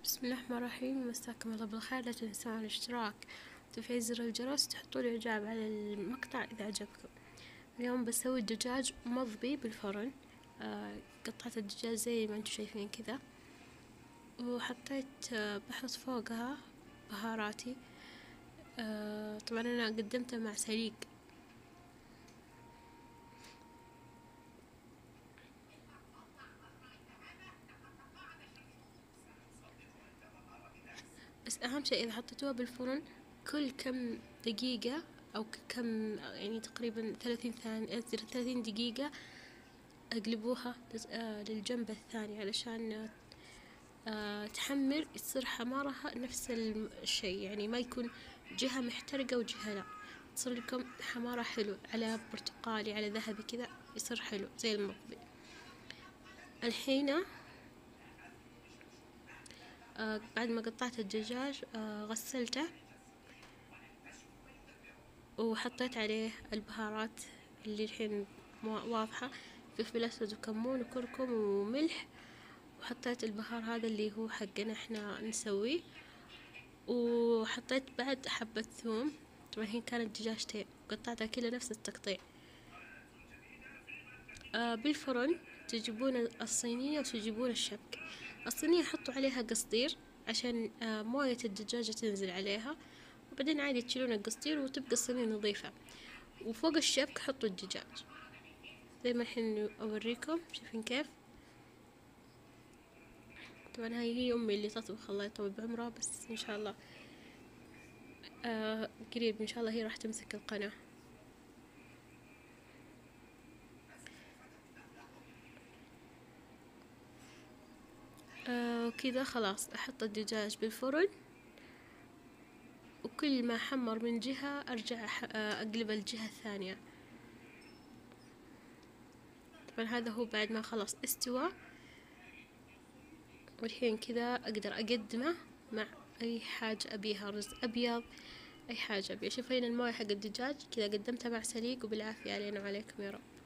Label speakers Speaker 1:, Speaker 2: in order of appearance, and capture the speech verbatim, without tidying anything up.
Speaker 1: بسم الله الرحمن الرحيم، مساكم الله بالخير. لا تنسون الاشتراك وتفعيل زر الجرس وتحطوا لي إعجاب على المقطع إذا عجبكم. اليوم بسوي الدجاج مضبي بالفرن. آه قطعت الدجاج زي ما انتم شايفين كذا، وحطيت آه بحط فوقها بهاراتي. آه طبعا أنا قدمته مع سليق. بس أهم شيء إذا حطيتوها بالفرن كل كم دقيقة أو كم يعني تقريبا ثلاثين ثانية ثلاثين دقيقة اقلبوها للجنب الثاني علشان تحمر، يصير حمارها نفس الشيء، يعني ما يكون جهة محترقة وجهة لا، تصير لكم حمارة حلو على برتقالي على ذهبي كذا، يصير حلو زي المطبي. الحين آه بعد ما قطعت الدجاج آه غسلته وحطيت عليه البهارات اللي الحين واضحة، فلفل أسود وكمون وكركم وملح، وحطيت البهار هذا اللي هو حقنا احنا نسويه، وحطيت بعد حبة ثوم. طبعا هي كانت دجاجتين قطعتها كلها نفس التقطيع. آه بالفرن تجيبون الصينية وتجيبون الشبك. الصينية حطوا عليها قصدير عشان آه موية الدجاجة تنزل عليها، وبعدين عادي تشيلون القصدير وتبقى الصينية نظيفة، وفوق الشبك حطوا الدجاج زي ما الحين أوريكم. شايفين كيف؟ طبعا هاي هي أمي اللي تطبخ، الله يطول بعمرها، بس إن شاء الله آه قريب إن شاء الله هي راح تمسك القناة. آه وكذا خلاص أحط الدجاج بالفرن، وكل ما حمر من جهة أرجع أقلب الجهة الثانية. طبعا هذا هو بعد ما خلاص استوى، والحين كذا أقدر أقدمه مع أي حاجة أبيها، رز أبيض، أي حاجة أبيها. شوف هنا الموية حق الدجاج كذا قدمتها مع سليق، وبالعافية علينا وعليكم يا رب.